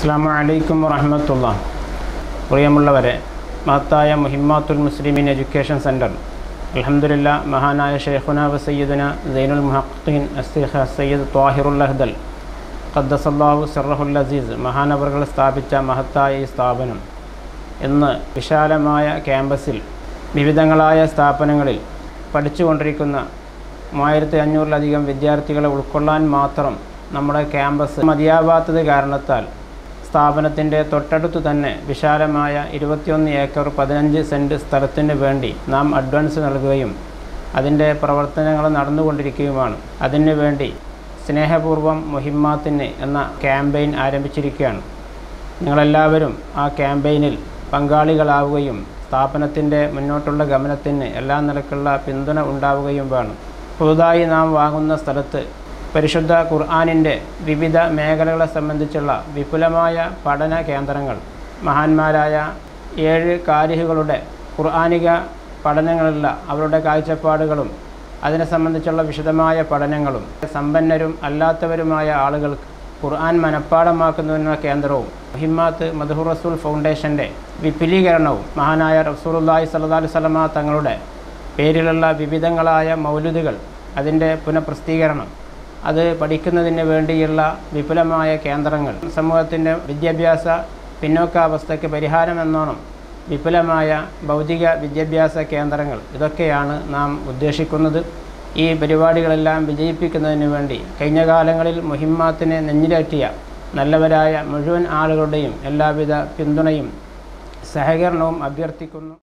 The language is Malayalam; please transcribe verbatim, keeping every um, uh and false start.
അസ്സലാമു അലൈക്കും വറഹ്മത്തുള്ളാഹി. പ്രിയമുള്ളവരെ, മഹത്തായ മുഹിമ്മാത്തുൽ മുസ്ലിമീൻ എഡ്യൂക്കേഷൻ സെൻറ്റർ അൽഹംദുലില്ലാഹ് മഹാനായ ഷെയ്ഖുന വ സയ്യിദുന സൈനുൽ മുഹഖ്ഖീൻ അസ്സീഖ് സയ്യിദ് ത്വാഹിറുൽ അഹ്ദൽ ഖദ്ദസല്ലാഹു സിർറഹുൽ അസീസ് മഹാനവറുകൾ സ്ഥാപിച്ച മഹത്തായ ഈ സ്ഥാപനം ഇന്ന് വിശാലമായ ക്യാമ്പസിൽ വിവിധങ്ങളായ സ്ഥാപനങ്ങളിൽ പഠിച്ചുകൊണ്ടിരിക്കുന്ന മൂവായിരത്തി അഞ്ഞൂറിലധികം വിദ്യാർത്ഥികളെ ഉൾക്കൊള്ളാൻ മാത്രം നമ്മുടെ ക്യാമ്പസ് മതിയാവാത്തത് കാരണത്താൽ സ്ഥാപനത്തിൻ്റെ തൊട്ടടുത്തു തന്നെ വിശാലമായ ഇരുപത്തിയൊന്ന് ഏക്കർ പതിനഞ്ച് സെൻറ്റ് സ്ഥലത്തിന് വേണ്ടി നാം അഡ്വാൻസ് നൽകുകയും അതിൻ്റെ പ്രവർത്തനങ്ങൾ നടന്നുകൊണ്ടിരിക്കുകയുമാണ്. അതിനു വേണ്ടി സ്നേഹപൂർവ്വം മുഹിമ്മാത്തിന് എന്ന ക്യാമ്പയിൻ ആരംഭിച്ചിരിക്കുകയാണ്. നിങ്ങളെല്ലാവരും ആ ക്യാമ്പയിനിൽ പങ്കാളികളാവുകയും സ്ഥാപനത്തിൻ്റെ മുന്നോട്ടുള്ള ഗമനത്തിന് എല്ലാ നിലക്കുള്ള പിന്തുണ ഉണ്ടാവുകയും വേണം. പുതുതായി നാം വാങ്ങുന്ന സ്ഥലത്ത് പരിശുദ്ധ ഖുർആനിൻ്റെ വിവിധ മേഖലകളെ സംബന്ധിച്ചുള്ള വിപുലമായ പഠന കേന്ദ്രങ്ങൾ, മഹാന്മാരായ ഏഴ് കാരിഹുകളുടെ ഖുർആനിക പഠനങ്ങളുള്ള അവരുടെ കാഴ്ചപ്പാടുകളും അതിനെ സംബന്ധിച്ചുള്ള വിശദമായ പഠനങ്ങളും സമ്പന്നരും അല്ലാത്തവരുമായ ആളുകൾക്ക് ഖുർആൻ മനഃപ്പാഠമാക്കുന്നതിനുള്ള കേന്ദ്രവും മുഹിമ്മാത്ത് മദ്ഹൂർ റസൂൽ ഫൗണ്ടേഷൻ്റെ വിപുലീകരണവും മഹാനായ റസൂലുള്ളാഹി സ്വല്ലല്ലാഹു അലൈഹി വസല്ലമ തങ്ങളുടെ പേരിലുള്ള വിവിധങ്ങളായ മൗലിദുകൾ അതിൻ്റെ പുനഃപ്രസിദ്ധീകരണം, അത് പഠിക്കുന്നതിന് വേണ്ടിയുള്ള വിപുലമായ കേന്ദ്രങ്ങൾ, സമൂഹത്തിൻ്റെ വിദ്യാഭ്യാസ പിന്നോക്കാവസ്ഥയ്ക്ക് പരിഹാരമെന്നോണം വിപുലമായ ഭൗതിക വിദ്യാഭ്യാസ കേന്ദ്രങ്ങൾ, ഇതൊക്കെയാണ് നാം ഉദ്ദേശിക്കുന്നത്. ഈ പരിപാടികളെല്ലാം വിജയിപ്പിക്കുന്നതിന് വേണ്ടി കഴിഞ്ഞ കാലങ്ങളിൽ മുഹിമ്മാത്തിനെ നെഞ്ഞിലേറ്റിയ നല്ലവരായ മുഴുവൻ ആളുകളുടെയും എല്ലാവിധ പിന്തുണയും സഹകരണവും അഭ്യർത്ഥിക്കുന്നു.